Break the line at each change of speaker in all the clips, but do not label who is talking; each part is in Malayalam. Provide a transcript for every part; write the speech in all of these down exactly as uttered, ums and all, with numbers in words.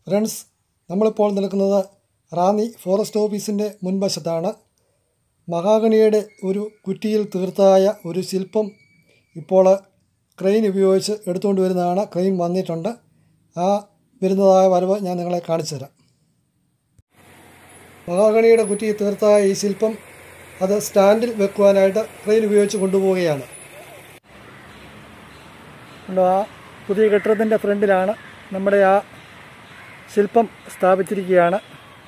ഫ്രണ്ട്സ്, നമ്മളിപ്പോൾ നിൽക്കുന്നത് റാന്നി ഫോറസ്റ്റ് ഓഫീസിൻ്റെ മുൻവശത്താണ്. മഹാഗണിയുടെ ഒരു കുറ്റിയിൽ തീർത്തായ ഒരു ശില്പം ഇപ്പോൾ ക്രെയിൻ ഉപയോഗിച്ച് എടുത്തുകൊണ്ട് വരുന്നതാണ്. ക്രെയിൻ വന്നിട്ടുണ്ട്. ആ വരുന്നതായ വരവ് ഞാൻ നിങ്ങളെ കാണിച്ചു തരാം. മഹാഗണിയുടെ കുറ്റിയിൽ തീർത്തായ ഈ ശില്പം അത് സ്റ്റാൻഡിൽ വെക്കുവാനായിട്ട് ക്രെയിൻ ഉപയോഗിച്ച് കൊണ്ടുപോവുകയാണ്. ആ പുതിയ കെട്ടിടത്തിൻ്റെ ഫ്രണ്ടിലാണ് നമ്മുടെ ആ ശില്പം സ്ഥാപിച്ചിരിക്കുകയാണ്.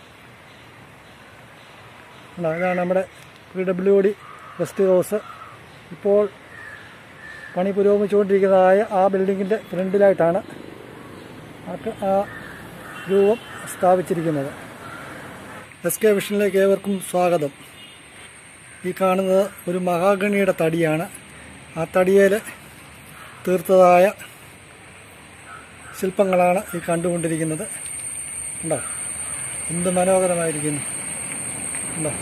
ഇതാണ് നമ്മുടെ P W D guest house. ഇപ്പോൾ പണി പുരോഗമിച്ചുകൊണ്ടിരിക്കുന്നതായ ആ ബിൽഡിങ്ങിൻ്റെ ഫ്രണ്ടിലായിട്ടാണ് ആ രൂപം സ്ഥാപിച്ചിരിക്കുന്നത്. എസ് കെ വിഷനിലേക്ക് ഏവർക്കും സ്വാഗതം. ഈ കാണുന്നത് ഒരു മഹാഗണിയുടെ തടിയാണ്. ആ തടിയിൽ തീർത്തതായ ശില്പങ്ങളാണ് ഈ കണ്ടുകൊണ്ടിരിക്കുന്നത്. ഉണ്ടോ, എന്ത് മനോഹരമായിരിക്കുന്നു. ഉണ്ടോ,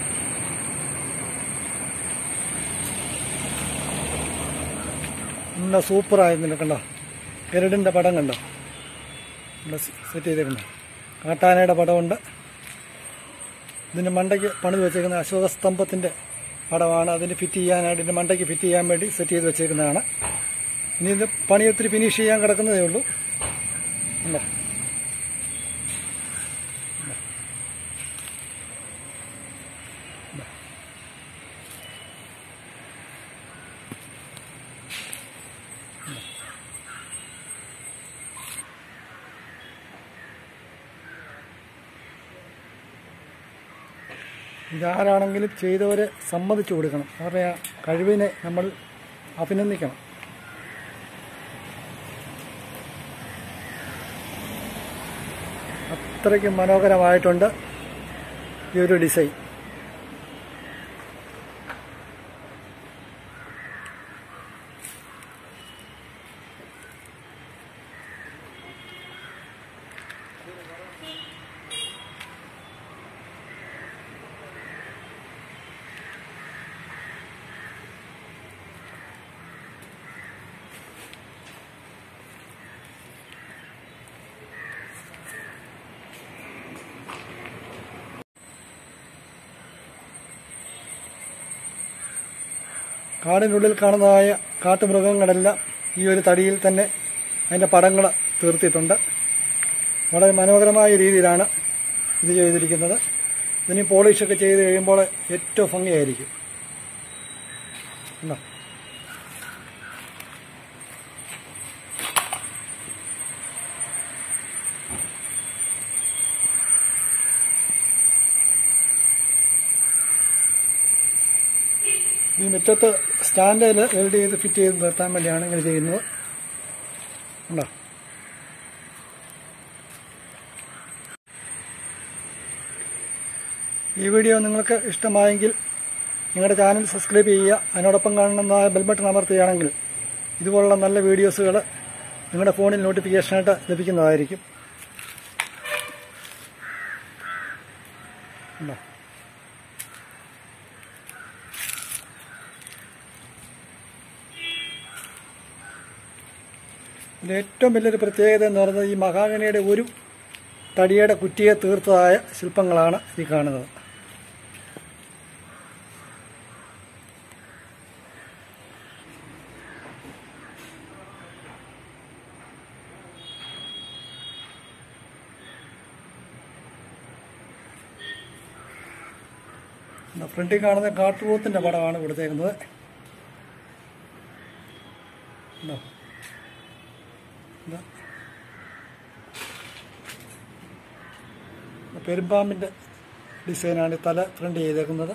നല്ല സൂപ്പറായിരുന്നില്ല. കണ്ടോ, ഗരുഡൻ്റെ പടം കണ്ടോ, ഇവിടെ സെറ്റ് ചെയ്തേക്കണ്ടോ. കാട്ടാനയുടെ പടമുണ്ട്. ഇതിൻ്റെ മണ്ടയ്ക്ക് പണിത് വെച്ചേക്കുന്ന അശോകസ്തംഭത്തിൻ്റെ പടമാണ്. അതിന് ഫിറ്റ് ചെയ്യാനായിട്ട് ഇതിൻ്റെ മണ്ടയ്ക്ക് ഫിറ്റ് ചെയ്യാൻ വേണ്ടി സെറ്റ് ചെയ്ത് വെച്ചേക്കുന്നതാണ്. ഇനി ഇത് പണി ഒത്തിരി ഫിനിഷ് ചെയ്യാൻ കിടക്കുന്നതേ ഉള്ളൂ. ഉണ്ടോ, ഇതാരാണെങ്കിലും ചെയ്തവരെ സമ്മതിച്ചു കൊടുക്കണം. അവരുടെ ആ കഴിവിനെ നമ്മൾ അഭിനന്ദിക്കണം. അത്രയ്ക്കും മനോഹരമായിട്ടുണ്ട് ഈ ഒരു ഡിസൈൻ. കാടിനുള്ളിൽ കാണുന്നതായ കാട്ടുമൃഗങ്ങളെല്ലാം ഈ ഒരു തടിയിൽ തന്നെ അതിൻ്റെ പടങ്ങൾ തീർത്തിട്ടുണ്ട്. വളരെ മനോഹരമായ രീതിയിലാണ് ഇത് ചെയ്തിരിക്കുന്നത്. ഇതിന് പോളിഷൊക്കെ ചെയ്ത് കഴിയുമ്പോൾ ഏറ്റവും ഭംഗിയായിരിക്കും. ഉണ്ടോ, ഈ മുറ്റത്ത് സ്റ്റാൻഡിൽ വെൽഡ് ചെയ്ത് ഫിറ്റ് ചെയ്ത് നിർത്താൻ വേണ്ടിയാണ് ഇങ്ങനെ ചെയ്യുന്നത്. ഉണ്ടോ, ഈ വീഡിയോ നിങ്ങൾക്ക് ഇഷ്ടമായെങ്കിൽ നിങ്ങളുടെ ചാനൽ സബ്സ്ക്രൈബ് ചെയ്യുക. അതിനോടൊപ്പം കാണുന്ന ബെൽ ബട്ടൺ അമർത്തുകയാണെങ്കിൽ ഇതുപോലുള്ള നല്ല വീഡിയോസുകൾ നിങ്ങളുടെ ഫോണിൽ നോട്ടിഫിക്കേഷനായിട്ട് ലഭിക്കുന്നതായിരിക്കും. ഉണ്ടോ, ഇതിൽ ഏറ്റവും വലിയൊരു പ്രത്യേകത എന്ന് പറയുന്നത് ഈ മഹാഗണിയുടെ ഒരു തടിയുടെ കുറ്റിയെ തീർത്തതായ ശില്പങ്ങളാണ് ഈ കാണുന്നത്. ഫ്രണ്ടിൽ കാണുന്ന കാട്ടുപോത്തിൻ്റെ പടമാണ് കൊടുത്തേക്കുന്നത്. പെരുമ്പാമ്പിൻ്റെ ഡിസൈനാണ് തല ഫ്രണ്ട് ചെയ്തേക്കുന്നത്.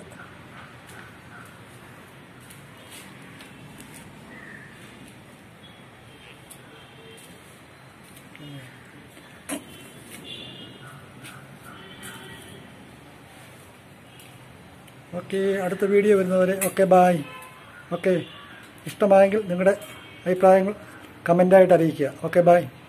ഓക്കെ, അടുത്ത വീഡിയോ വരുന്നവരെ ഓക്കെ ബായ്. ഓക്കെ, ഇഷ്ടമായെങ്കിൽ നിങ്ങളുടെ അഭിപ്രായങ്ങൾ കമൻ്റായിട്ട് അറിയിക്കുക. Okay bye.